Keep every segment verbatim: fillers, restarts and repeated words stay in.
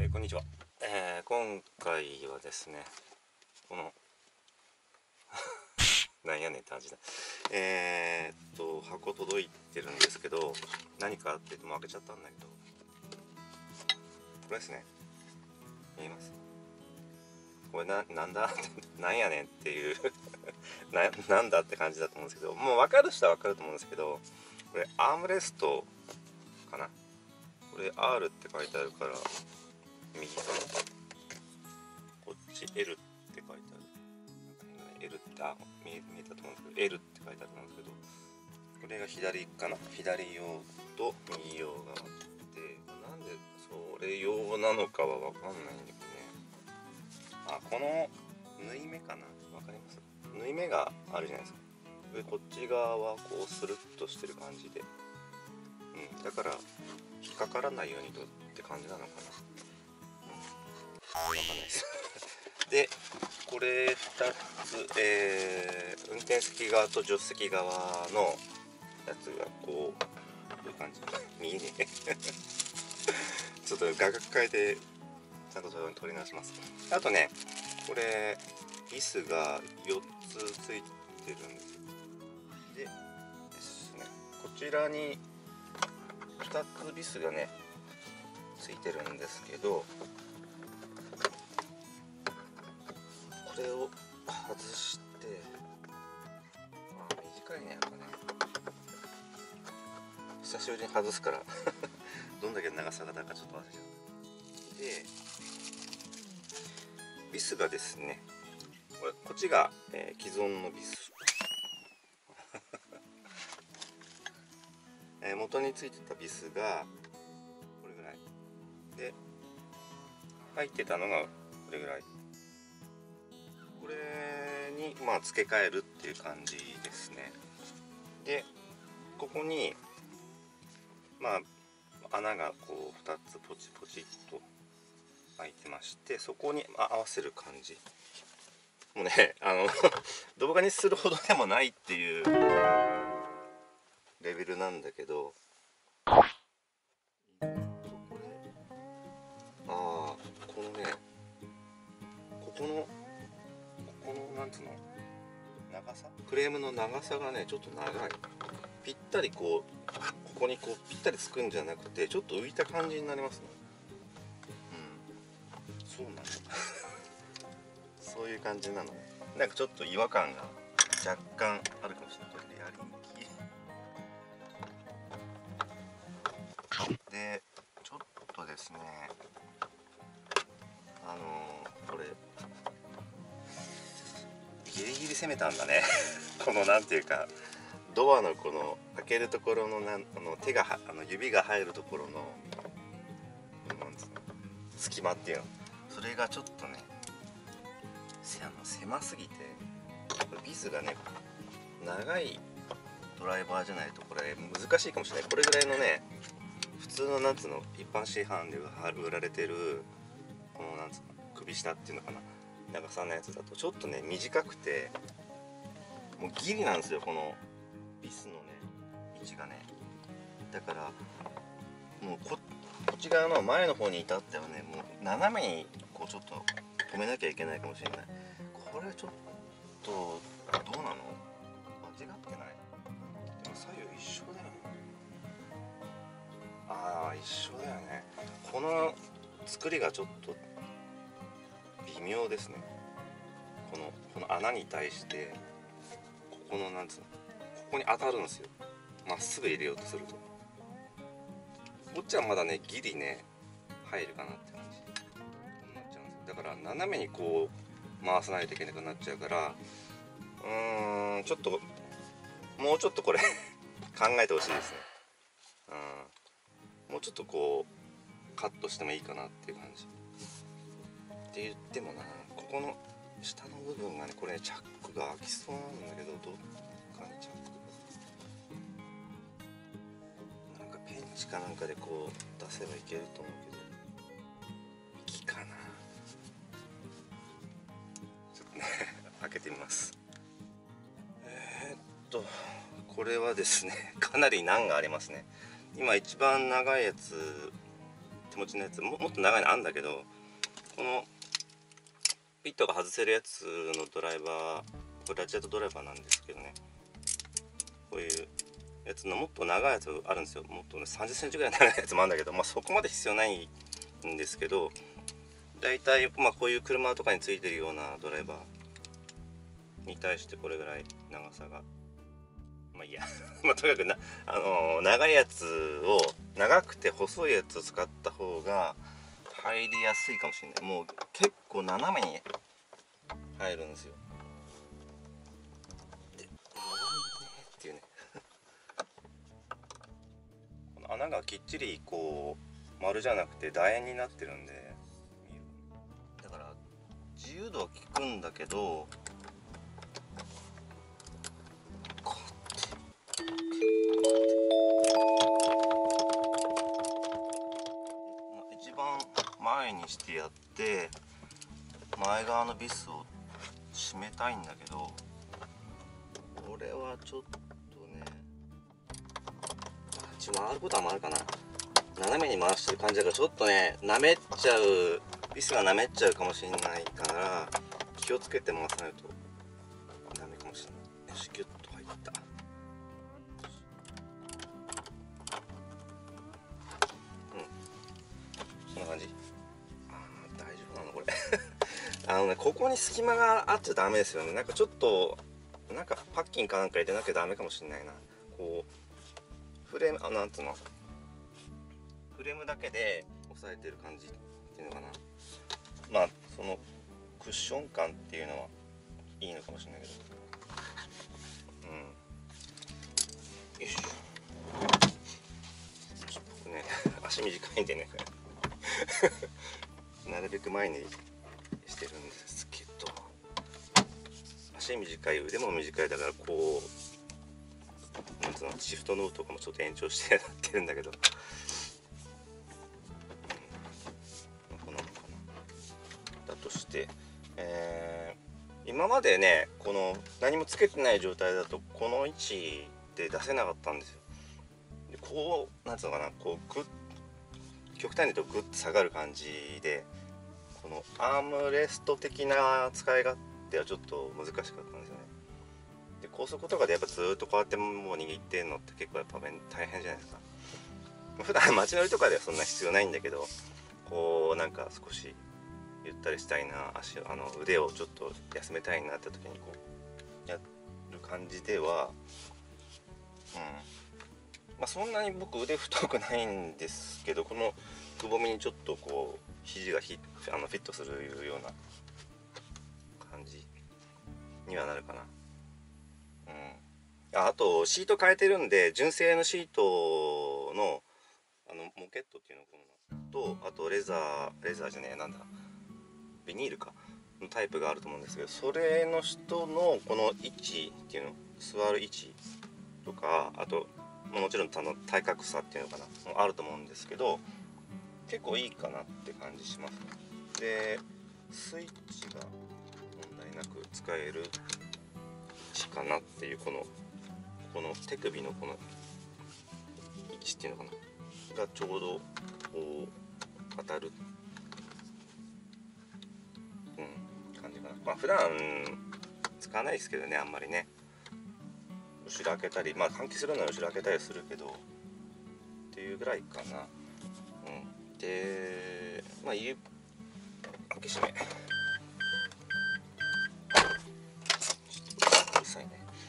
えー、こんにちは、えー、今回はですねこのなんやねんって感じだ。えー、っと箱届いてるんですけど、何かって言っても開けちゃったんだけど、これですね。見えます？これな、なんだなんやねんっていうな、なんだって感じだと思うんですけど、もう分かる人は分かると思うんですけど、これアームレストかな。これ アール って書いてあるから右かな、こっち エル って書いてある。L ってあ見え、見えたと思うんですけど エル って書いてあると思うんですけど、これが左かな、左用と右用があって、なんでそれ用なのかは分かんないんだけどね。あ、この縫い目かな、分かります？縫い目があるじゃないですか。でこっち側はこうスルッとしてる感じで、うん、だから引っかからないようにとって感じなのかな、うん、分かんないですでこれふたつ、えー、運転席側と助手席側のやつがこうこういう感じ見えねえちょっと画角変えてちゃんと取り直します。あとね、これビスがよっつついてるんですよ。でですね、こちらにふたつビスがねついてるんですけど、これを外して、まあ、短いねやっぱね、久しぶりに外すからどんだけ長さがだかちょっと忘れちゃう。でビスがですね、これこっちが、えー、既存のビスえー、元についてたビスがこれぐらいで、入ってたのがこれぐらい。これにまあ付け替えるっていう感じですね。でここにまあ穴がこうふたつポチポチっと開いてまして、そこに合わせる感じ。もうね、あの動画にするほどでもないっていうレベルなんだけど、これああこのね、ここのここのなんつうの長さ、フレームの長さがねちょっと長い。ぴったりこうここにこうぴったりつくんじゃなくて、ちょっと浮いた感じになりますね。うん、そうなのそういう感じなの。なんかちょっと違和感が若干あるかもしれない。これでやりにきでちょっとですね、あのー、これギリギリ攻めたんだねこのなんていうか、ドアのこの開けるところのなんあの手があの指が入るところのなんつうの隙間っていうの、それがちょっとね狭すぎて、これビスがね長いドライバーじゃないとこれ難しいかもしれない。これぐらいのね普通のなんつうの一般市販で売られてるこのなんつうの首下っていうのかな、長さのやつだとちょっとね短くて、もうギリなんですよこのビスのね位置がね。だからもう こ, こっち側の前の方に至ってはね、もう斜めにこうちょっと止めなきゃいけないかもしれない。これちょっとどうなの？間違ってない？でも左右一緒だよね。ああ一緒だよね。この作りがちょっと微妙ですね。このこの穴に対してここのなんつうのここに当たるんですよ。まっすぐ入れようとすると、こっちはまだねギリね入るかなって感じになっちゃうんです。だから斜めにこう回さないといけなくなっちゃうから、うーんちょっともうちょっとこれ考えてほしいですね。うん、もうちょっとこうカットしてもいいかなっていう感じって言ってもな、ここの下の部分がねこれチャックが開きそうなんだけど、どっかにチャックなんかペンチかなんかでこう出せばいけると思うけど、いいかな。ちょっとね開けてみます。えー、っとこれはですねかなり難がありますね。今一番長いやつ手持ちのやつ も, もっと長いのあるんだけど、このピットが外せるやつのドライバー、これラチェットドライバーなんですけどね、こういうやつのもっと長いやつあるんですよ。もっとねさんじゅっセンチぐらい長いやつもあるんだけど、まあそこまで必要ないんですけど、だいたいまあこういう車とかについてるようなドライバーに対してこれぐらい長さが、まあいいやまあとにかくな、あのー、長いやつを、長くて細いやつを使った方が入りやすいかもしれない。もう結構斜めに入るんですよ。で、っていうねこの穴がきっちりこう丸じゃなくて楕円になってるんで、だから自由度は効くんだけど、一番前にしてやって前側のビスを締めたいんだけど、これはちょっとね、ちょ回ることは回るかな、斜めに回してる感じだからちょっとねなめっちゃう、ビスがなめっちゃうかもしれないから気をつけて回さないとダメかもしれない。よし、ギュッと入った。うん、こんな感じ。あー、大丈夫なのこれあのね、ここに隙間があっちゃダメですよね。なんかちょっとなんかパッキンかなんか入れなきゃダメかもしれないな。こうフレーム、あ、なんつうの、フレームだけで押さえてる感じっていうのかな。まあそのクッション感っていうのはいいのかもしれないけど、うん、よいしょ。ちょっとね足短いんでねなるべく前にしてるんですけど、足短い、腕も短いだからこうなんつうの、シフトノブとかもちょっと延長してやってるんだけど、このだとして、えー、今までねこの何もつけてない状態だとこの位置で出せなかったんですよ。でこうなんつうのかな、こうグッ、極端に言うとグッと下がる感じで、このアームレスト的な使い勝手はちょっと難しかったんですよね。で高速とかでやっぱずっとこうやってもう握ってんのって結構やっぱ大変じゃないですか。普段街乗りとかではそんな必要ないんだけど、こうなんか少しゆったりしたいな、足あの腕をちょっと休めたいなって時にこうやる感じでは、うん、まあそんなに僕腕太くないんですけど、このくぼみにちょっとこう肘がヒあのフィットするような感じにはなるかな。うん、あ, あとシート変えてるんで、純正のシートのあのモケットっていうのと、あとレザーレザーじゃねえなんだビニールかのタイプがあると思うんですけど、それの人のこの位置っていうの、座る位置とか、あともちろんあの対角差っていうのかなもあると思うんですけど、結構いいかなって感じしますね。でスイッチが問題なく使える位置かなっていう、このこの手首のこの位置っていうのかながちょうどこう当たる、うん、感じかな。まあ普段使わないですけどね、あんまりね。後ろ開けたり、まあ換気するのは後ろ開けたりするけどっていうぐらいかな。うん、でまあ開け閉めちょっとうるさいね。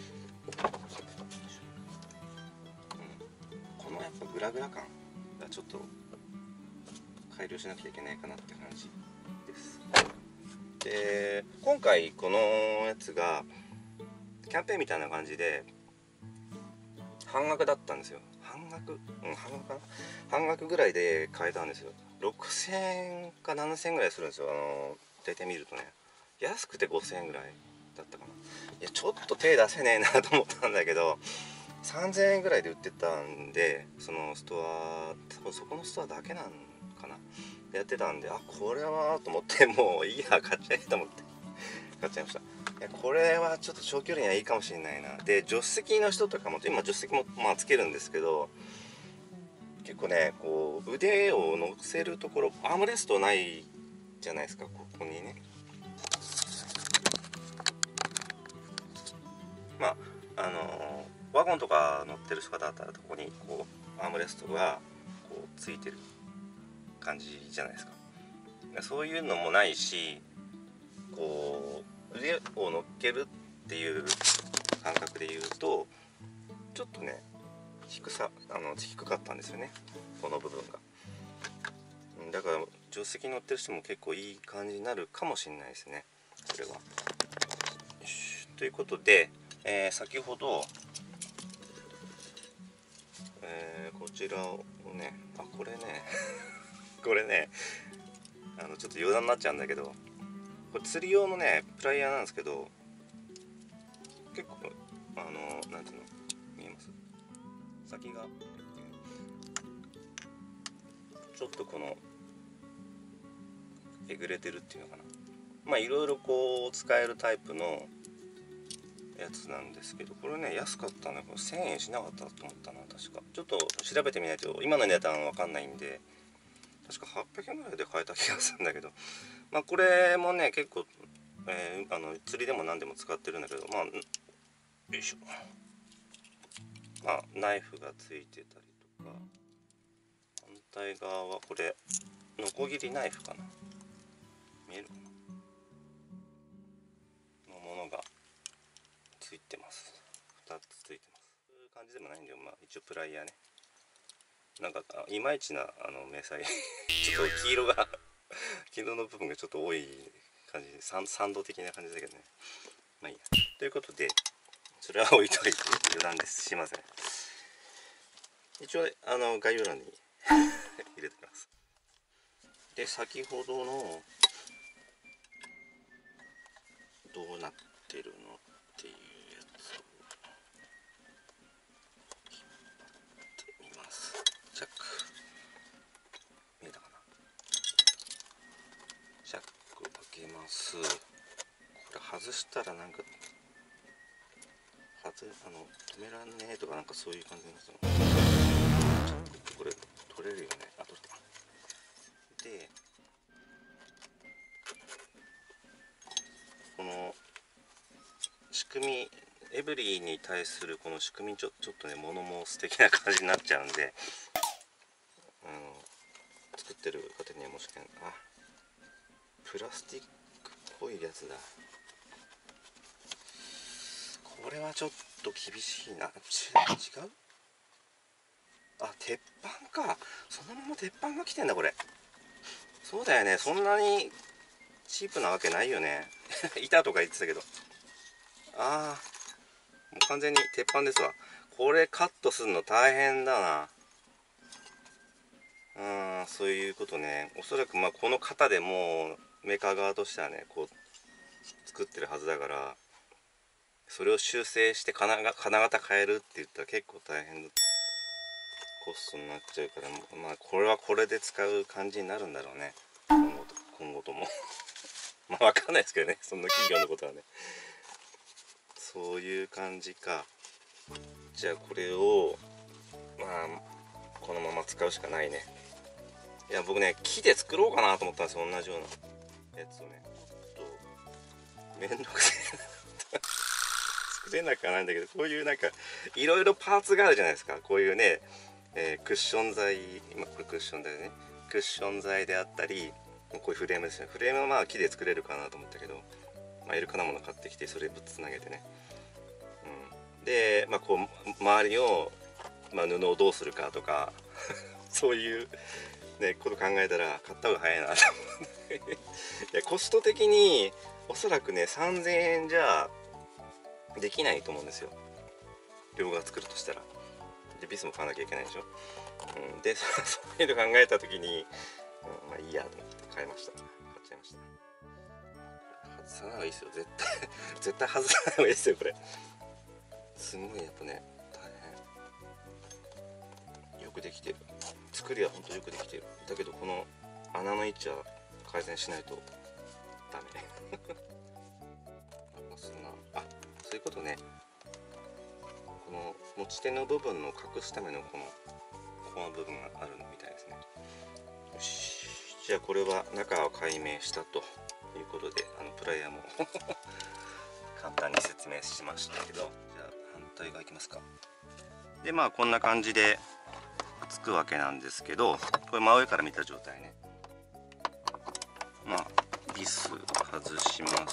このやっぱグラグラ感がちょっと改良しなきゃいけないかなって感じです。で今回このやつがキャンペーンみたいな感じで半額だったんですよ。半額、うん、半額かな、半額ぐらいで買えたんですよ。ろくせんえんかななせんえんぐらいするんですよ。あの大体見るとね、安くてごせんえんぐらいだったかな。いやちょっと手出せねえなと思ったんだけど、さんぜんえんぐらいで売ってたんで、そのストア多分そこのストアだけなんかなやってたんで、あこれはと思って、もういいや買っちゃえと思って買っちゃいました。いやこれはちょっと長距離にはいいかもしれないな。で助手席の人とかも今助手席もまあつけるんですけど、 結構ねこう腕を乗せるところアームレストないじゃないですか、ここにね。まああのワゴンとか乗ってる人だったらここにこうアームレストがこうついてる感じじゃないですか。そういうのもないし、こう腕を乗っけるっていう感覚で言うとちょっとね低さあの低かったんですよね、この部分が。だから助手席に乗ってる人も結構いい感じになるかもしれないですね、それは。ということで、えー、先ほど、えー、こちらをね、あこれねこれねあのちょっと余談になっちゃうんだけど、これ釣り用のねプライヤーなんですけど、結構あのなんていうの見えます？先がちょっとこのえぐれてるっていうのかな。まあいろいろこう使えるタイプのやつなんですけど、これね安かったね。これせんえんしなかったと思ったな、確か。ちょっと調べてみないと今の値段わかんないんで、確かはっぴゃくえんぐらいで買えた気がするんだけど、まあこれもね結構、えー、あの釣りでも何でも使ってるんだけど、まあよいしょ、まあナイフがついてたりとか、反対側はこれノコギリナイフかな、見えるかなのものがついてます。ふたつついてます。そういう感じでもないんだよ。まあ一応プライヤーね、なんかいまいちなあの明細ちょっと黄色が黄色の部分がちょっと多い感じで、サン、サンド的な感じだけどね。まあいいや。ということでそれは置いといて余談です。すいません。一応あの概要欄に入れてます。で先ほどのどうなってるのっていうやつを引っ張ってみます。チャック見えたかな。チャックを開けます。これ外したらなんか外あの止めらんねえとかなんかそういう感じになってたの。チャックってこれ取れるよね。あ、取れた。でこの仕組み、エブリィに対するこの仕組みちょ、ちょっとね物申す的な感じになっちゃうんで、あの作ってる方にはもしかあプラスチックっぽいやつだ。これはちょっと厳しいな。ち違う？あ、鉄板か。そのまま鉄板が来てんだこれ。そうだよね、そんなにチープなわけないよね板とか言ってたけど、ああもう完全に鉄板ですわ。これカットするの大変だな。うん、そういうことね。おそらくまあこの型でもうメーカー側としてはねこう作ってるはずだから、それを修正して金が金型変えるって言ったら結構大変コストになっちゃうから、まあこれはこれで使う感じになるんだろうね、今後と今後ともまあ分かんないですけどね、そんな企業のことはね。そういう感じか。じゃあこれをまあこのまま使うしかないね。いや僕ね木で作ろうかなと思ったんですよ、同じようなやつをね。ちょっとめんどくせえ作れなくはないんだけど、こういうなんかいろいろパーツがあるじゃないですか。こういうね、えー、クッション材、今これクッション材ね、クッション材であったり、こういうフレームですね。フレームはまあ木で作れるかなと思ったけど、まあ、いるかなもの買ってきてそれぶっつなげてね、うん、で、まあ、こう周りを、まあ、布をどうするかとかそういうねこと考えたら買った方が早いなと思っていやコスト的におそらくねさんぜんえんじゃできないと思うんですよ、両側作るとしたら。でビスも買わなきゃいけないでしょ、うん、でそういうの考えた時に、うん、まあいいやと思って買いました。買っちゃいました。外さない方がいいですよ、絶対絶対外さない方がいいですよこれ。すごいやっぱね大変よくできてる、作りはほんとよくできてる。だけどこの穴の位置は改善しないとダメあ、そういうことね。この持ち手の部分を隠すためのこのこの部分があるみたいですね。よし、じゃあこれは中を解明したということで、あのプライヤーも簡単に説明しましたけど、じゃあ反対側いきますか。でまあこんな感じでくっつくわけなんですけど、これ真上から見た状態ね。まあビス外します。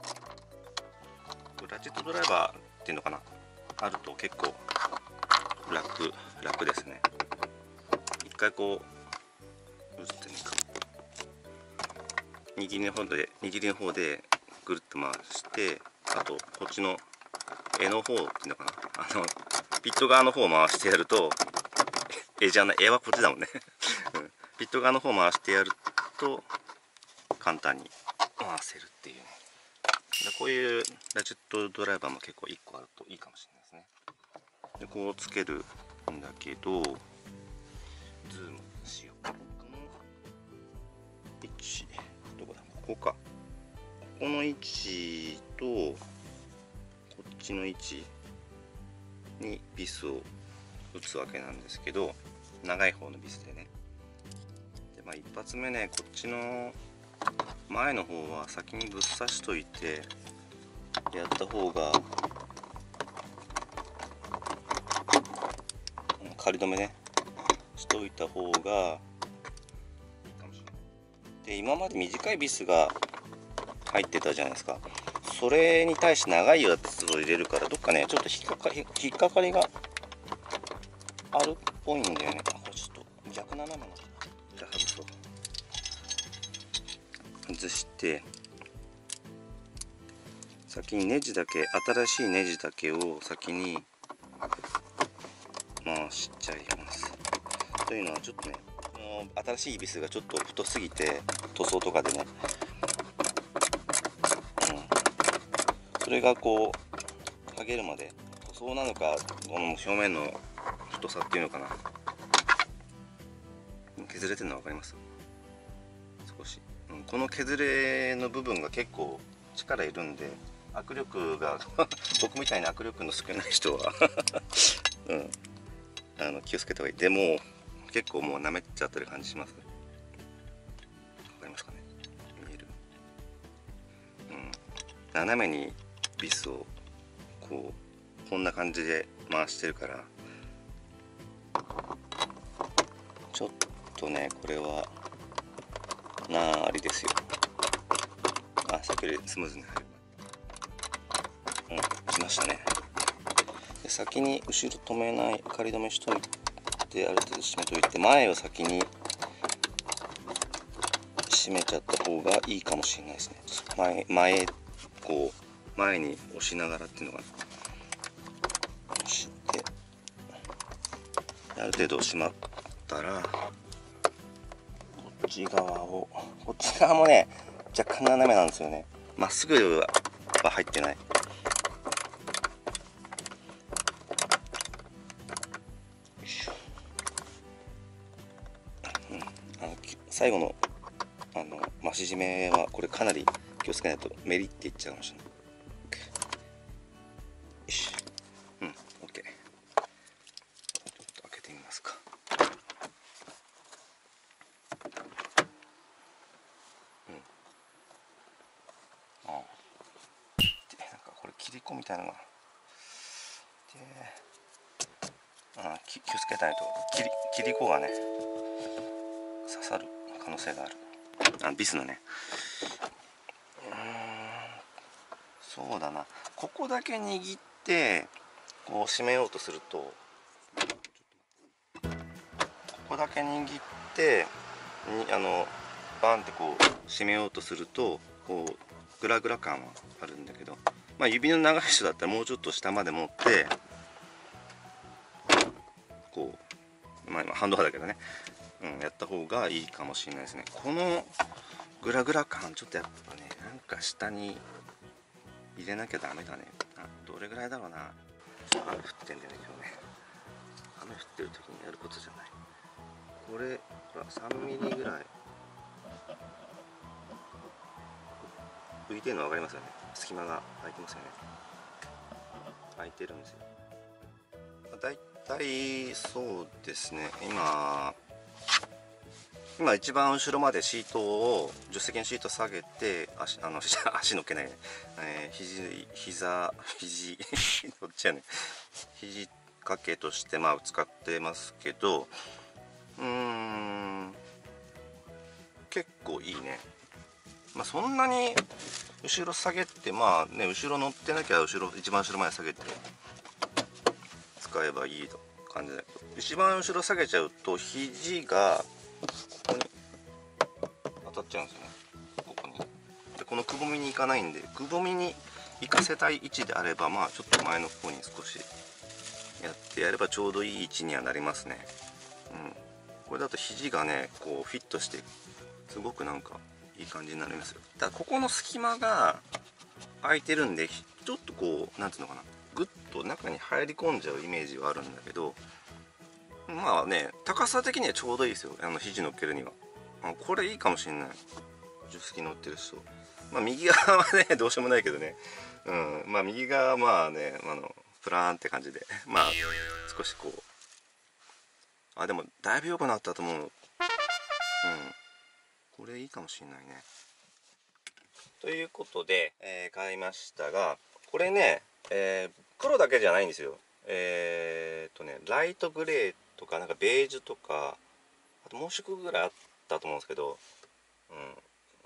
ラチェットドライバーっていうのかな、あると結構楽楽ですね。一回こう映ってねか、握りの方で握りの方でぐるっと回して、あとこっちの柄の方っていうのかな、あのピット側の方を回してやると、えじゃない、柄はこっちだもんねピット側の方を回してやると簡単に回せるっていうね。でこういうラチェットドライバーも結構いっこあるといいかもしれないですね。でこうつけるんだけど、ズームしよう。この位置どこだ、ここか。ここの位置とこっちの位置にビスを打つわけなんですけど、長い方のビスでね。でまあ一発目ね、こっちの前の方は先にぶっ刺しといてやった方が、仮止めねしといた方がいいかもしれない。で今まで短いビスが入ってたじゃないですか。それに対して長いやつを入れるから、どっかねちょっと引っかかり引っかかりがあるっぽいんだよね。あ、これちょっと逆斜めなの。じゃあ外そう。外して先にネジだけ、新しいネジだけを先に回しちゃいます。というのはちょっとね、新しいビスがちょっと太すぎて、塗装とかでね、うん、それがこう剥げるまで、塗装なのかこの表面の太さっていうのかな、削れてるの分かります？少し、うん、この削れの部分が結構力いるんで、握力が僕みたいに握力の少ない人はうん、あの気をつけた方がいい。でも結構もう舐めちゃってる感じします。わかりますかね、見える？うん、斜めにビスをこうこんな感じで回してるから、ちょっとねこれはなありですよ。あ、さっきよりスムーズに入る。うん、来ましたね。で先に後ろ止めない、仮止めしといて、ある程度締めといて、前を先に締めちゃった方がいいかもしれないですね。前前こう前に押しながらっていうのかな、押してある程度締まったら、こっち側をこっち側もね若干斜めなんですよね。まっすぐは入ってない。最後のあの増し締めはこれかなり気をつけないとメリっていっちゃうかもしれない。よし、うん、オッケー。ちょっと開けてみますか。うん。ああ。で、なんかこれ切り子みたいなのが。で、ああ、気をつけないと切り切り子がね刺さる可能性がある。あ、ビスのね。うーん、そうだな。ここだけ握ってこう締めようとすると、ここだけ握ってにあのバンってこう締めようとすると、こうグラグラ感はあるんだけど、まあ指の長い人だったらもうちょっと下まで持ってこう、まあ今ハンド派だけどね、うん、やった方がいいかもしれないですね。このグラグラ感ちょっとやっぱね、なんか下に入れなきゃダメだね。あ、どれぐらいだろうな。雨降ってんだよね今日ね。雨降ってる時にやることじゃない。これほらさんミリぐらい浮いてるの分かりますよね。隙間が空いてますよね。空いてるんですよ。だい体そうですね、今今一番後ろまでシートを助手席のシート下げて、足あの足乗っけないね、えー、肘膝肘どっちやねん、肘掛けとしてまあ使ってますけど、うーん結構いいね。まあそんなに後ろ下げて、まあね、後ろ乗ってなきゃ後ろ一番後ろまで下げて使えばいい感じだけど、一番後ろ下げちゃうと肘がここに当たっちゃうんですよね。ここにでこのくぼみに行かないんで、くぼみに行かせたい位置であれば、まあちょっと前の方に少しやってやればちょうどいい位置にはなりますね。うん、これだと肘がねこうフィットしてすごくなんかいい感じになりますよ。だからここの隙間が空いてるんで、ちょっとこうなんていうのかな、グッと中に入り込んじゃうイメージはあるんだけど、まあね高さ的にはちょうどいいですよ、あの肘乗っけるには。これいいかもしれない、助手席乗ってる人。まあ右側はねどうしようもないけどね、うん、まあ右側はまあね、あのプラーンって感じで、まあ少しこう、あでもだいぶ良くなったと思う。うん、これいいかもしれないね。ということで、えー、買いましたが、これね、えー、黒だけじゃないんですよ。えー、っとねライトグレーとかなんかベージュとか、あともう色ぐらいあったと思うんですけど、うん、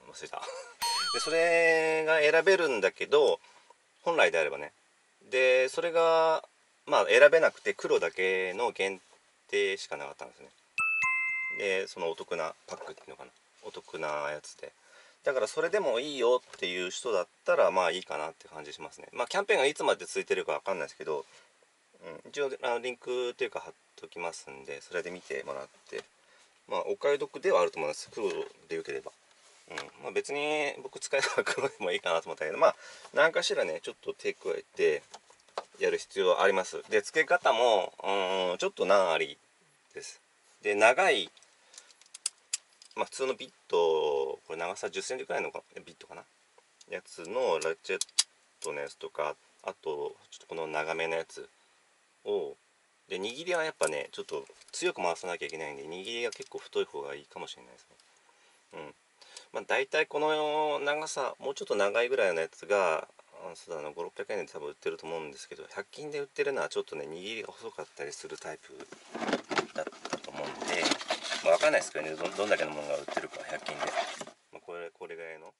忘れたでそれが選べるんだけど、本来であればね、でそれがまあ選べなくて黒だけの限定しかなかったんですね。でそのお得なパックっていうのかな、お得なやつで、だからそれでもいいよっていう人だったらまあいいかなって感じしますね。まあキャンペーンがいつまで続いてるかわかんないですけど、うん、一応あのリンクというか貼っときますんで、それで見てもらって、まあお買い得ではあると思います、黒でよければ。うんまあ、別に僕使えば黒でもいいかなと思ったけど、まあ何かしらねちょっと手加えてやる必要あります。で付け方もうんちょっと難ありです。で長い、まあ、普通のビット、これ長さじゅっセンチくらいのビットかなやつのラチェットのやつとか、あとちょっとこの長めのやつを、で握りはやっぱねちょっと強く回さなきゃいけないんで、握りが結構太い方がいいかもしれないですね。うんまあ大体この長さ、もうちょっと長いぐらいのやつが、あそうだな、ごろっぴゃくえんで多分売ってると思うんですけど、ひゃく均で売ってるのはちょっとね握りが細かったりするタイプだったと思うんで、まあ、分かんないですけどね、ど, どんだけのものが売ってるかひゃく均で、まあ、これこれぐらいの、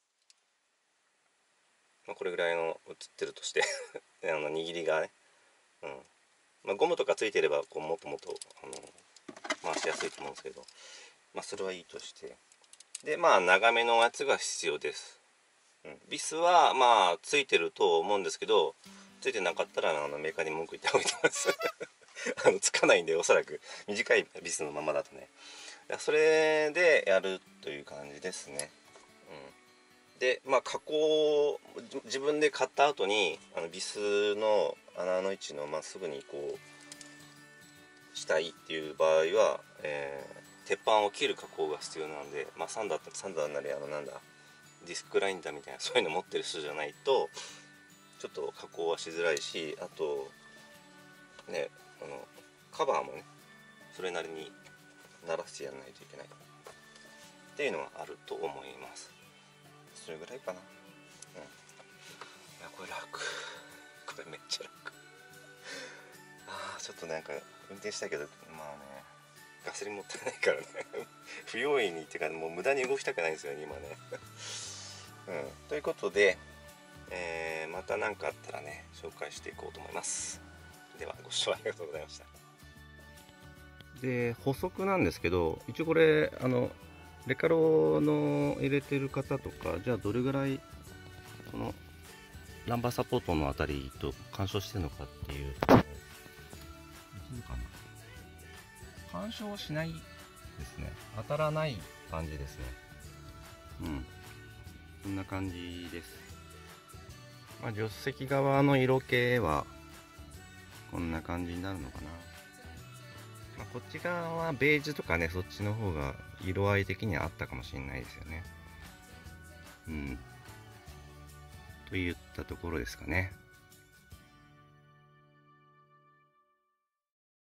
まあ、これぐらいの売ってるとしてあの握りがね、うんまあ、ゴムとかついてればこうもっともっとあの回しやすいと思うんですけど、まあそれはいいとして、でまあ長めのやつが必要です。うん、ビスはまあついてると思うんですけど、ついてなかったらあのメーカーに文句言っておいてますあのつかないんで、おそらく短いビスのままだとね、それでやるという感じですね。うん、でまあ加工自分で買った後にあのビスの穴の位置のまっすぐにこうしたいっていう場合は、えー、鉄板を切る加工が必要なので、まあ、サンダーサンダーなりあのなんだディスクグラインダーみたいなそういうの持ってる人じゃないとちょっと加工はしづらいし、あとねあのカバーもねそれなりに鳴らしてやらないといけないっていうのはあると思います。それぐらいかな。うん、いやこれ楽、これめっちゃ楽あーちょっとなんか運転したけど、まあねガソリン持ってないからね不用意にっていうかもう無駄に動きたくないんですよね今ねうん、ということで、えー、また何かあったらね紹介していこうと思います。ではご視聴ありがとうございました。で補足なんですけど、一応これあのレカロの入れてる方とか、じゃあどれぐらいこのランバーサポートのあたりと干渉してるのかっていうと、干渉しないですね。当たらない感じですね。うん、こんな感じです。まあ、助手席側の色系はこんな感じになるのかな。まあ、こっち側はベージュとかね、そっちの方が色合い的にはあったかもしれないですよね。うん。といったところですかね。